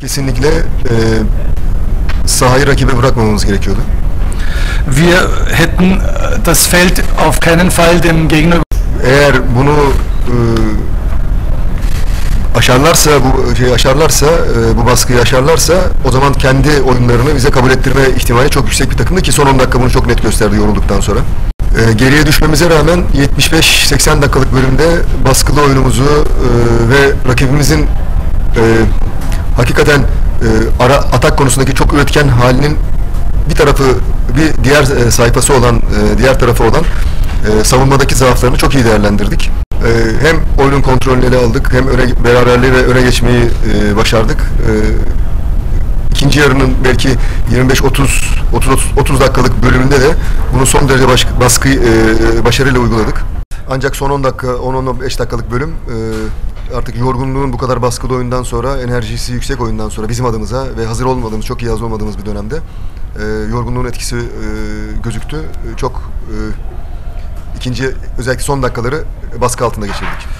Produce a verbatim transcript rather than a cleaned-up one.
Kesinlikle e, sahayı rakibe bırakmamamız gerekiyordu. Wir hätten das Feld auf keinen Fall dem Gegner. Eğer bunu e, aşarlarsa, bu şey aşarlarsa, e, bu baskıyı aşarlarsa, o zaman kendi oyunlarını bize kabul ettirme ihtimali çok yüksek bir takımdı ki son on dakika bunu çok net gösterdi yorulduktan sonra. E, geriye düşmemize rağmen yetmiş beş seksen dakikalık bölümde baskılı oyunumuzu e, ve rakibimizin e, hakikaten e, ara atak konusundaki çok üretken halinin bir tarafı, bir diğer e, sayfası olan, e, diğer tarafı olan e, savunmadaki zaaflarını çok iyi değerlendirdik. E, hem oyunun kontrolünü ele aldık, hem öne, beraberliği ve öne geçmeyi e, başardık. E, ikinci yarının belki yirmi beş otuz otuz dakikalık bölümünde de bunu son derece baş, baskı e, başarıyla uyguladık. Ancak son on dakika, on on beş dakikalık bölüm e, artık yorgunluğun bu kadar baskılı oyundan sonra, enerjisi yüksek oyundan sonra bizim adımıza ve hazır olmadığımız, çok iyi hazır olmadığımız bir dönemde e, yorgunluğun etkisi e, gözüktü. E, çok e, ikinci, özellikle son dakikaları baskı altında geçirdik.